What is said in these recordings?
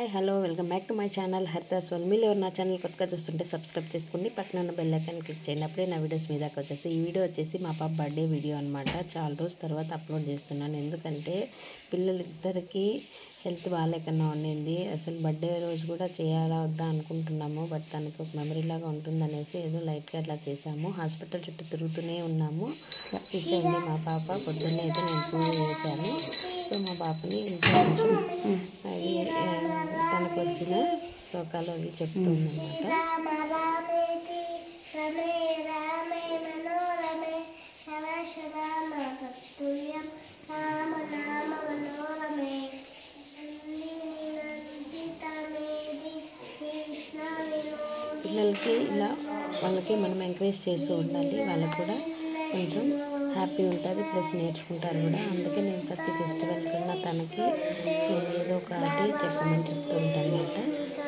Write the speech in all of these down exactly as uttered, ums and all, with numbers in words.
Hi hello welcome back to my channel Haritha soul. మీరు ఎవరు నా ఛానల్ కొత్తగా చూస్తుంటే సబ్స్క్రైబ్ చేసుకోండి, పక్కన ఉన్న బెల్ ఐకాన్ క్లిక్ చేయండి. అప్పుడే నా వీడియోస్ మీ దాకా వచ్చేసి. ఈ వీడియో వచ్చేసి మా పాప బర్త్డే వీడియో అనమాట. చాలా రోజుల తర్వాత అప్లోడ్ చేస్తున్నాను, ఎందుకంటే పిల్లలిద్దరికీ హెల్త్ బాగాలేకన్నా ఉండింది. అసలు బర్త్డే రోజు కూడా చేయాలా వద్దా అనుకుంటున్నాము, బట్ తనకి ఒక మెమరీ లాగా ఉంటుందనేసి ఏదో లైట్గా అట్లా చేసాము. హాస్పిటల్ చుట్టూ తిరుగుతూనే ఉన్నాము. చూసేయండి మా పాప పొద్దున్నే అయితే నేను పూజ చేశాను. సో మా పాపని ఇంకా కొంచెం అవి తనకు వచ్చిన శ్లోకాలు అవి చెప్తుందన్నమాట. పిల్లలకి ఇలా వాళ్ళకి మనం ఎంకరేజ్ చేస్తూ ఉండాలి, వాళ్ళకు కూడా కొంచెం హ్యాపీ ఉంటుంది, ప్లస్ నేర్చుకుంటారు కూడా. అందుకే నేను ప్రతి ఫెస్టివల్ కన్నా తనకి నేను ఏదో ఒకటి చెప్పమని చెప్తూ ఉంటాను అనమాట.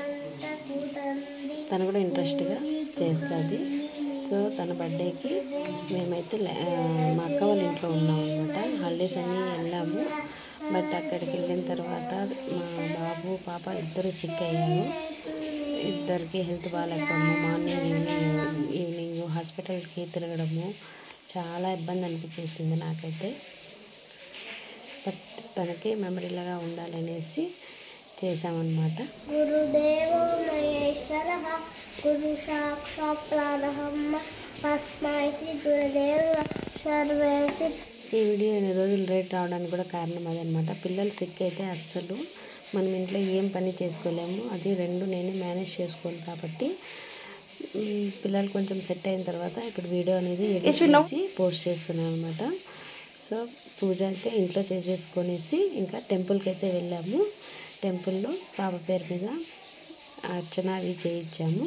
తను కూడా ఇంట్రెస్ట్గా చేస్తుంది. సో తన బర్త్డేకి మేమైతే మా అక్క వాళ్ళ ఇంట్లో ఉన్నాం అనమాట. హాలిడేస్ అన్నీ వెళ్ళాము, బట్ అక్కడికి వెళ్ళిన తర్వాత మా బాబు పాప ఇద్దరు సిక్ అయ్యారు. ఇద్దరికి హెల్త్ బాగాలేకపోవడము, మార్నింగ్ ఈవినింగ్ ఈవినింగ్ హాస్పిటల్కి తిరగడము చాలా ఇబ్బంది అనిపించేసింది నాకైతే. బట్ తనకి మెమరీలాగా ఉండాలనేసి చేసామన్నమాట. గురుదేవో మహేశ్వరః గురు సాక్షాత్ పరబ్రహ్మ తస్మై శ్రీ గురుదేవ సర్వేసి. ఈ వీడియో ఎన్ని రోజులు రేట్ రావడానికి కూడా కారణం అదనమాట. పిల్లలు సిక్ అయితే అస్సలు మనం ఇంట్లో ఏం పని చేసుకోలేము, అది రెండు నేనే మేనేజ్ చేసుకోవాలి. కాబట్టి పిల్లలు కొంచెం సెట్ అయిన తర్వాత ఇప్పుడు వీడియో అనేది ఎడిట్ చేసి పోస్ట్ చేస్తున్నాను అనమాట. సో పూజ అయితే ఇంట్లో చేసేసుకొనేసి ఇంకా టెంపుల్కి అయితే వెళ్ళాము. టెంపుల్లో పాప పేరు మీద అర్చన అవి చేయించాము.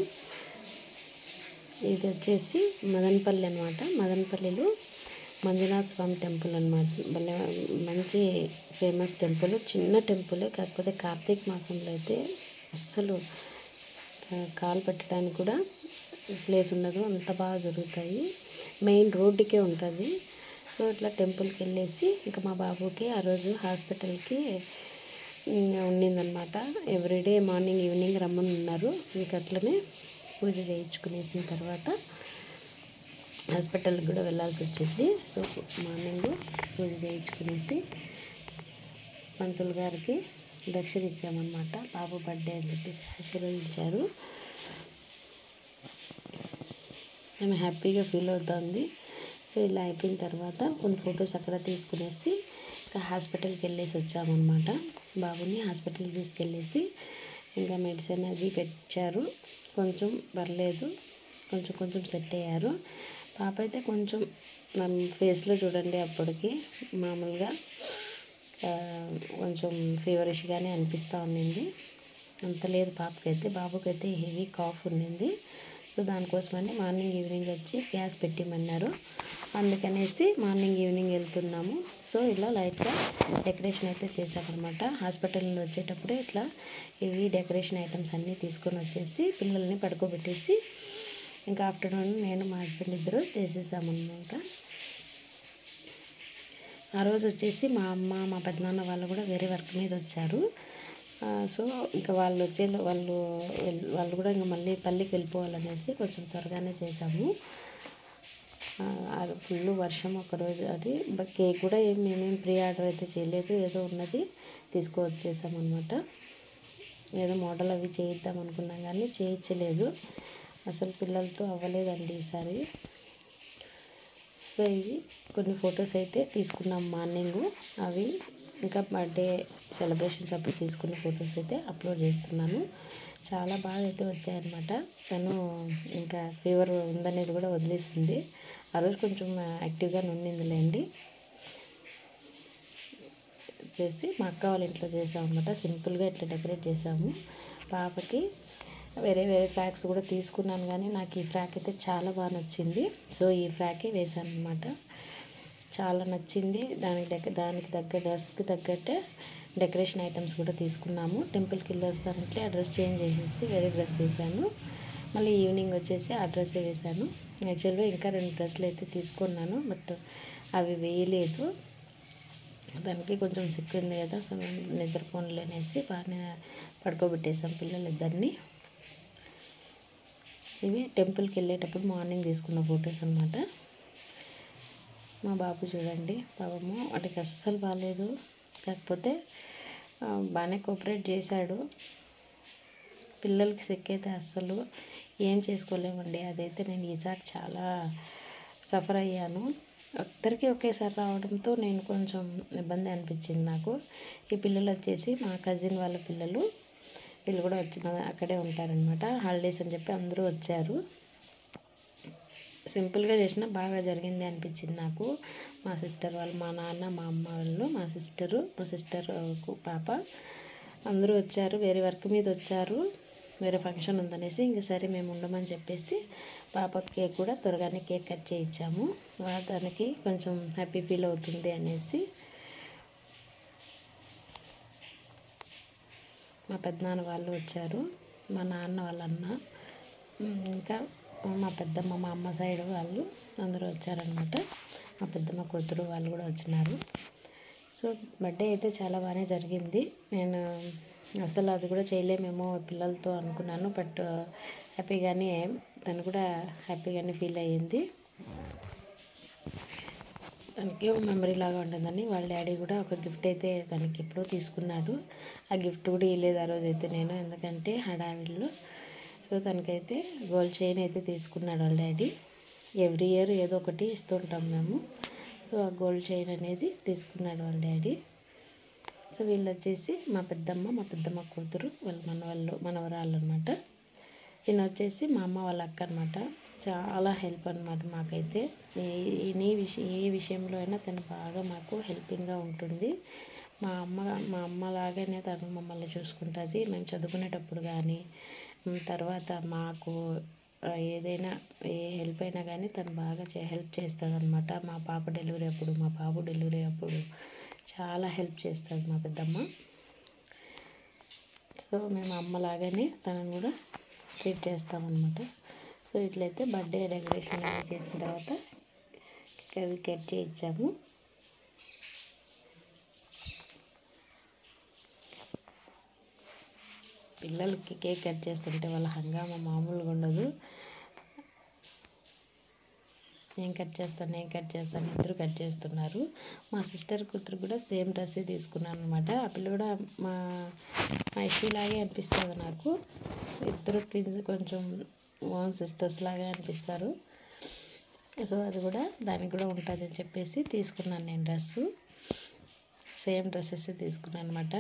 ఇది వచ్చేసి మదనపల్లి అనమాట. మదనపల్లిలో మంజునాథ స్వామి టెంపుల్ అనమాట. భలే మంచి ఫేమస్ టెంపుల్, చిన్న టెంపులే, కాకపోతే కార్తీక మాసంలో అయితే అస్సలు కాలు పెట్టడానికి కూడా ప్లేస్ ఉండదు, అంత బాగా జరుగుతాయి. మెయిన్ రోడ్డుకే ఉంటుంది. సో ఇట్లా టెంపుల్కి వెళ్ళేసి ఇంకా మా బాబుకి ఆ రోజు హాస్పిటల్కి ఉండిందనమాట. ఎవ్రీడే మార్నింగ్ ఈవినింగ్ రమ్మని ఉన్నారు. ఇంక అట్లనే పూజ చేయించుకునేసిన తర్వాత హాస్పిటల్కి కూడా వెళ్ళాల్సి వచ్చింది. సో మార్నింగ్ పూజ చేయించుకునేసి పంతులు గారికి దక్షిణ ఇచ్చామన్నమాట. బాబు బర్త్డే అని చెప్పేసి ఆశీర్వదించారు. ఆమె హ్యాపీగా ఫీల్ అవుతుంది. సో ఇలా అయిపోయిన తర్వాత కొన్ని ఫొటోస్ అక్కడ తీసుకునేసి ఇంకా హాస్పిటల్కి వెళ్ళేసి వచ్చామన్నమాట. బాబుని హాస్పిటల్కి తీసుకెళ్ళేసి ఇంకా మెడిసిన్ అది పెట్టారు. కొంచెం పర్లేదు, కొంచెం కొంచెం సెట్ అయ్యారు. పాప అయితే కొంచెం ఫేస్లో చూడండి అప్పటికి మామూలుగా కొంచెం ఫీవరిష్గానే అనిపిస్తూ ఉండింది, అంత లేదు పాపకైతే. బాబుకైతే హెవీ కాఫ్ ఉండింది. సో దానికోసమని మార్నింగ్ ఈవినింగ్ వచ్చి గ్యాస్ పెట్టిమన్నారు, అందుకనేసి మార్నింగ్ ఈవినింగ్ వెళ్తున్నాము. సో ఇలా లైట్గా డెకరేషన్ అయితే చేసామన్నమాట. హాస్పిటల్ నుండి వచ్చేటప్పుడే ఇట్లా ఇవి డెకరేషన్ ఐటమ్స్ అన్నీ తీసుకొని వచ్చేసి పిల్లల్ని పడుకోబెట్టేసి ఇంకా ఆఫ్టర్నూన్ నేను మా హస్బెండ్ ఇద్దరు చేసేసామన్నమాట. ఆ రోజు వచ్చేసి మా అమ్మ మా పెద్దనాన్న వాళ్ళు కూడా వేరే వర్క్ మీద వచ్చారు. సో ఇంకా వాళ్ళు వచ్చే వాళ్ళు వాళ్ళు కూడా ఇంకా మళ్ళీ పల్లికి వెళ్ళిపోవాలనేసి కొంచెం త్వరగానే చేసాము. అది ఫుల్ వర్షం ఒకరోజు అది, బట్ కేక్ కూడా ఏం మేమేం ప్రీ ఆర్డర్ అయితే చేయలేదు, ఏదో ఉన్నది తీసుకువచ్చేసామన్నమాట. ఏదో మోడల్ అవి చేయిద్దాం అనుకున్నాం కానీ చేయించలేదు, అసలు పిల్లలతో అవ్వలేదండి ఈసారి. సో ఇవి కొన్ని ఫొటోస్ అయితే తీసుకున్నాం మార్నింగ్, అవి ఇంకా బర్త్డే సెలబ్రేషన్స్ అప్పుడు తీసుకున్న ఫొటోస్ అయితే అప్లోడ్ చేస్తున్నాను. చాలా బాగా అయితే వచ్చాయన్నమాట. తను ఇంకా ఫీవర్ ఉందనేది కూడా వదిలేసింది. ఆ రోజు కొంచెం యాక్టివ్గా ఉండిందిలేండి. చేసి మా అక్క వాళ్ళ ఇంట్లో చేసామన్నమాట. సింపుల్గా ఇట్లా డెకరేట్ చేసాము. పాపకి వేరే వేరే ఫ్రాక్స్ కూడా తీసుకున్నాను కానీ నాకు ఈ ఫ్రాక్ అయితే చాలా బాగా నచ్చింది. సో ఈ ఫ్రాకే వేసాను అనమాట. చాలా నచ్చింది. దానికి దగ్గర దానికి తగ్గ డ్రెస్కి తగ్గట్టే డెకరేషన్ ఐటమ్స్ కూడా తీసుకున్నాము. టెంపుల్కి వెళ్ళి వస్తానంటే ఆ డ్రెస్ చేంజ్ చేసేసి వేరే డ్రెస్ వేసాను. మళ్ళీ ఈవినింగ్ వచ్చేసి ఆ డ్రెస్సే వేసాను. యాక్చువల్గా ఇంకా రెండు డ్రెస్సులు అయితే తీసుకున్నాను, బట్ అవి వేయలేదు. దానికి కొంచెం సిక్ ఉంది కదా, సో నిద్రపోనులే అనేసి బాగానే పడుకోబెట్టేసాం పిల్లలిద్దరిని. ఇవి టెంపుల్కి వెళ్ళేటప్పుడు మార్నింగ్ తీసుకున్న ఫొటోస్ అనమాట. మా బాబు చూడండి, పాపము వాటికి అస్సలు బాగాలేదు, కాకపోతే బాగానే కోఆపరేట్ చేశాడు. పిల్లలకి సిక్ అయితే అస్సలు ఏం చేసుకోలేమండి. అదైతే నేను ఈసారి చాలా సఫర్ అయ్యాను. అందరికీ ఒకేసారి రావడంతో నేను కొంచెం ఇబ్బంది అనిపించింది నాకు. ఈ పిల్లలు వచ్చేసి మా కజిన్ వాళ్ళ పిల్లలు, వీళ్ళు కూడా వచ్చిన అక్కడే ఉంటారనమాట. హాలిడేస్ అని చెప్పి అందరూ వచ్చారు. సింపుల్గా చేసినా బాగా జరిగింది అనిపించింది నాకు. మా సిస్టర్ వాళ్ళు, మా నాన్న, మా అమ్మ వాళ్ళు, మా సిస్టరు, మా సిస్టర్ పాప అందరూ వచ్చారు. వేరే వర్క్ మీద వచ్చారు, వేరే ఫంక్షన్ ఉందనేసి ఇంక సరే మేము ఉండమని చెప్పేసి పాపకి కేక్ కూడా త్వరగానే కేక్ కట్ చేయించాము. దానికి కొంచెం హ్యాపీ ఫీల్ అవుతుంది అనేసి. మా పెద్దనాన్న వాళ్ళు వచ్చారు, మా నాన్న వాళ్ళ అన్న, ఇంకా మా పెద్దమ్మ, మా అమ్మ సైడ్ వాళ్ళు అందరూ వచ్చారనమాట. మా పెద్దమ్మ కూతురు వాళ్ళు కూడా వచ్చినారు. సో బర్త్డే అయితే చాలా బాగానే జరిగింది. నేను అసలు అది కూడా చేయలేమేమో పిల్లలతో అనుకున్నాను, బట్ హ్యాపీగానే తను కూడా హ్యాపీగానే ఫీల్ అయ్యింది. తనకి మెమరీ లాగా ఉంటుందని వాళ్ళ డాడీ కూడా ఒక గిఫ్ట్ అయితే తనకి ఎప్పుడో తీసుకున్నాడు. ఆ గిఫ్ట్ కూడా ఇవ్వలేదు ఆ రోజు అయితే నేను, ఎందుకంటే హడావిడిలో. సో తనకైతే గోల్డ్ చైన్ అయితే తీసుకున్నాడు వాళ్ళ డాడీ. ఎవ్రీ ఇయర్ ఏదో ఒకటి ఇస్తుంటాం మేము. సో ఆ గోల్డ్ చైన్ అనేది తీసుకున్నాడు వాళ్ళ డాడీ. సో వీళ్ళు వచ్చేసి మా పెద్దమ్మ, మా పెద్దమ్మ కూతురు, వాళ్ళ మనవాళ్ళు మనవరాళ్ళు అనమాట. ఈయన వచ్చేసి మా అమ్మ వాళ్ళ అక్క అనమాట. చాలా హెల్ప్ అనమాట మాకైతే. ఏ విషయం ఏ విషయంలో అయినా తను బాగా మాకు హెల్పింగ్గా ఉంటుంది. మా అమ్మ మా అమ్మ లాగానే తను మమ్మల్ని చూసుకుంటుంది. మేము చదువుకునేటప్పుడు కానీ, తర్వాత మాకు ఏదైనా ఏ హెల్ప్ అయినా కానీ తను బాగా చే హెల్ప్ చేస్తుంది అనమాట. మా పాప డెలివరీ అప్పుడు, మా బాబు డెలివరీ అప్పుడు చాలా హెల్ప్ చేస్తుంది మా పెద్దమ్మ. సో మేము అమ్మలాగానే తనను కూడా ట్రీట్ చేస్తామన్నమాట. సో ఇట్లయితే బర్త్డే డెకరేషన్ అన్నీ చేసిన తర్వాత కేక్ కట్ చేయించాము. పిల్లలకి కేక్ కట్ చేస్తుంటే వాళ్ళ హంగామా మామూలుగా ఉండదు. నేను కట్ చేస్తాను నేను కట్ చేస్తాను ఇద్దరు కట్ చేస్తున్నారు. మా సిస్టర్ కూతురు కూడా సేమ్ డ్రెస్సే తీసుకున్నాను అనమాట. ఆ పిల్ల కూడా మా మా ఇష్యూలాగే అనిపిస్తుంది నాకు. ఇద్దరు ట్విన్స్ కొంచెం ఓన్ సిస్టర్స్ లాగా అనిపిస్తారు. సో అది కూడా దానికి కూడా ఉంటుంది అని చెప్పేసి తీసుకున్నాను నేను డ్రెస్సు. సేమ్ డ్రెస్సెస్ తీసుకున్నాను అనమాట.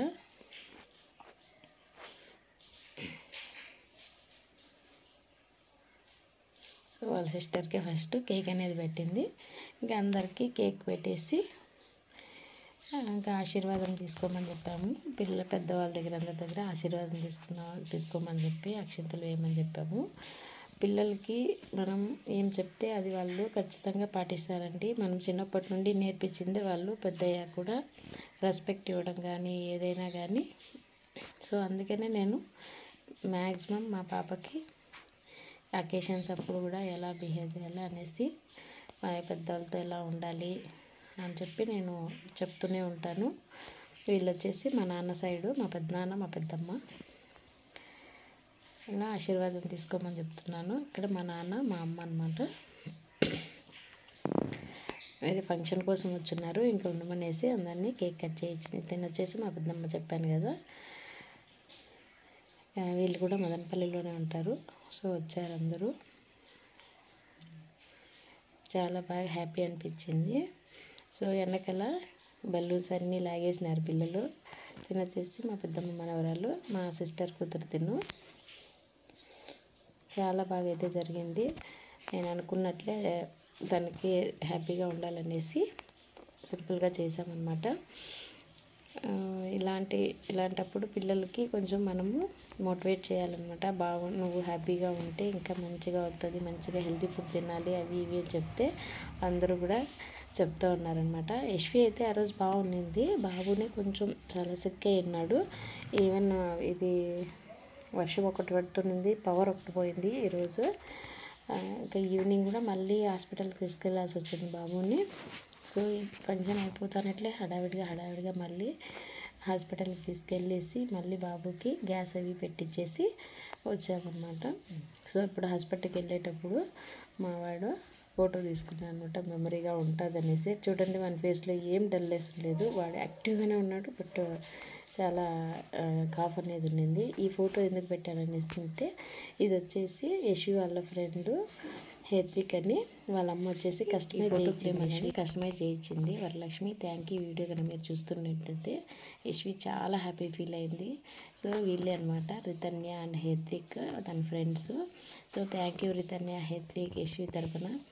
సో వాళ్ళ సిస్టర్కి ఫస్ట్ కేక్ అనేది పెట్టింది. ఇంకా అందరికీ కేక్ పెట్టేసి ఇంకా ఆశీర్వాదం తీసుకోమని చెప్పాము. పిల్లల పెద్దవాళ్ళ దగ్గర అందరి దగ్గర ఆశీర్వాదం తీసుకున్న తీసుకోమని చెప్పి అక్షింతలు వేయమని చెప్పాము. పిల్లలకి మనం ఏం చెప్తే అది వాళ్ళు ఖచ్చితంగా పాటిస్తారండి. మనం చిన్నప్పటి నుండి నేర్పించిందే వాళ్ళు పెద్దయ్యాక కూడా రెస్పెక్ట్ ఇవ్వడం కానీ ఏదైనా కానీ. సో అందుకనే నేను మ్యాక్సిమం మా పాపకి అకేషన్స్ అప్పుడు కూడా ఎలా బిహేవ్ చేయాలి అనేసి, మా పెద్దవాళ్ళతో ఎలా ఉండాలి అని చెప్పి నేను చెప్తూనే ఉంటాను. వీళ్ళు వచ్చేసి మా నాన్న సైడు, మా పెద్దనాన్న, మా పెద్దమ్మ. ఇలా ఆశీర్వాదం తీసుకోమని చెప్తున్నాను. ఇక్కడ మా నాన్న, మా అమ్మ అనమాట. వేరే ఫంక్షన్ కోసం వచ్చున్నారు, ఇంకా ఉండమనేసి అందరినీ కేక్ కట్ చేయించింది. తిని వచ్చేసి మా పెద్దమ్మ చెప్పాను కదా, వీళ్ళు కూడా మదనపల్లిలోనే ఉంటారు. సో వచ్చారు అందరూ. చాలా బాగా హ్యాపీ అనిపించింది. సో వెనకాల బెలూన్స్ అన్నీ లాగేసినారు పిల్లలు. తినొచ్చేసి మా పెద్దమ్మ మనవరాలు, మా సిస్టర్ కూతురు తిను. చాలా బాగా అయితే జరిగింది. నేను అనుకున్నట్లే తనకి హ్యాపీగా ఉండాలనేసి సింపుల్గా చేసామన్నమాట. ఇలాంటి ఇలాంటప్పుడు పిల్లలకి కొంచెం మనము మోటివేట్ చేయాలన్నమాట. బాగు నువ్వు హ్యాపీగా ఉంటే ఇంకా మంచిగా అవుతుంది, మంచిగా హెల్తీ ఫుడ్ తినాలి అవి ఇవి అని చెప్తే అందరూ కూడా చెప్తూ ఉన్నారనమాట. యశ్వి అయితే ఆ రోజు బాగుండింది. బాబుని కొంచెం చాలా సిక్ అయి ఉన్నాడు. ఈవెన్ ఇది వర్షం ఒకటి పడుతుంది, పవర్ ఒకటి పోయింది ఈరోజు. ఇంకా ఈవినింగ్ కూడా మళ్ళీ హాస్పిటల్కి తీసుకెళ్లాల్సి వచ్చింది బాబుని. సో ఈ ఫంక్షన్ అయిపోతానట్లే హడావిడిగా హడావిడిగా మళ్ళీ హాస్పిటల్కి తీసుకెళ్ళేసి మళ్ళీ బాబుకి గ్యాస్ అవి పెట్టించేసి వచ్చామన్నమాట. సో ఇప్పుడు హాస్పిటల్కి వెళ్ళేటప్పుడు మా వాడు ఫోటో తీసుకున్నాను అనమాట, మెమరీగా ఉంటుంది అనేసి. చూడండి మన ఫేస్లో ఏం డల్నెస్ లేదు, వాడు యాక్టివ్గానే ఉన్నాడు. బట్ చాలా కాఫ్ అనేది ఉండింది. ఈ ఫోటో ఎందుకు పెట్టాననేసి అంటే, ఇది వచ్చేసి యశ్వి వాళ్ళ ఫ్రెండ్ హేత్విక్ అని, వాళ్ళ అమ్మ వచ్చేసి కస్టమైజ్ చేయించింది కస్టమైజ్ చేయించింది వరలక్ష్మి. Thank you. వీడియో కనుక మీరు చూస్తున్నట్టయితే యశ్వి చాలా హ్యాపీ ఫీల్ అయింది. సో వీళ్ళే అనమాట రితన్య అండ్ హేత్విక్ తన friends. So thank you Rithanya, Hethvik, Yashvi తరఫున.